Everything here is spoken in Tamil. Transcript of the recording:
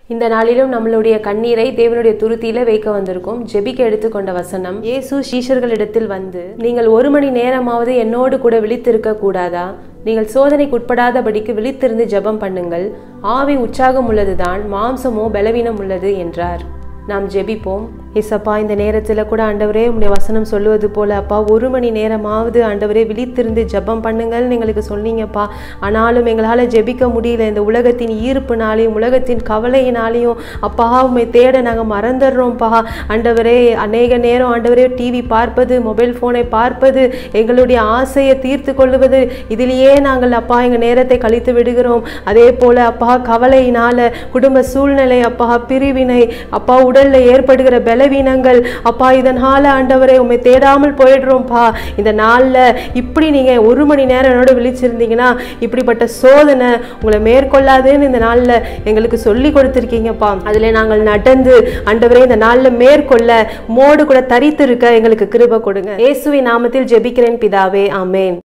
இந்த நாளிலும் நம்மளுடைய கண்ணீரை தேவனுடைய துருத்தியில வைக்க வந்திருக்கும். ஜெபிக்க எடுத்துக்கொண்ட வசனம், இயேசு சீஷர்களிடத்தில் வந்து, நீங்கள் 1 மணி நேரமாவது என்னோடு கூட விழித்திருக்க கூடாதா? நீங்கள் சோதனைக்கு உட்படாதபடிக்கு விழித்திருந்து ஜெபம் பண்ணுங்கள். ஆவி உற்சாகம் உள்ளதுதான், மாம்சமோ பலவீனம் உள்ளது என்றார். நாம் ஜெபிப்போம். ஏசப்பா, இந்த நேரத்தில் கூட ஆண்டவரே உம்முடைய வசனம் சொல்லுவது போல அப்பா 1 மணி நேரமாவது ஆண்டவரே விழித்திருந்து ஜெபம் பண்ணுங்கள்னு எங்களுக்கு சொன்னீங்கப்பா. ஆனாலும் எங்களால் ஜெபிக்க முடியல. இந்த உலகத்தின் ஈர்ப்புனாலையும் உலகத்தின் கவலையினாலையும் அப்பா உம்மை தேட நாங்கள் மறந்துடுறோம்ப்பா. ஆண்டவரே, அநேக நேரம் ஆண்டவரே டிவி பார்ப்பது, மொபைல் ஃபோனை பார்ப்பது, எங்களுடைய ஆசையை தீர்த்து கொள்ளுவது, இதிலேயே நாங்கள் அப்பா எங்கள் நேரத்தை கழித்து விடுகிறோம். அதே போல் அப்பா கவலையினால குடும்ப சூழ்நிலை அப்பா, பிரிவினை அப்பா, உடல்ல ஏற்படுகிற பலவீனங்கள் அப்பா, இதனால ஆண்டவரே உம்மை தேடாமல் போயிடுறோம்ப்பா. இந்த நாள்ல இப்படி நீங்க 1 மணி நேரம் என்னோட விழிச்சிருந்தீங்கன்னா இப்படிப்பட்ட சோதனை உங்களை மேற்கொள்ளாதுன்னு இந்த நாள்ல எங்களுக்கு சொல்லி கொடுத்துருக்கீங்கப்பா. அதுல நாங்கள் நடந்து ஆண்டவரே இந்த நாள்ல மேற்கொள்ள மோடு கூட தரித்து இருக்க எங்களுக்கு கிருபை கொடுங்க. இயேசுவின் நாமத்தில் ஜெபிக்கிறேன் பிதாவே, ஆமென்.